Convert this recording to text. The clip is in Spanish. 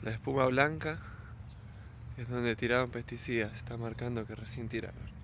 La espuma blanca es donde tiraban pesticidas, está marcando que recién tiraron.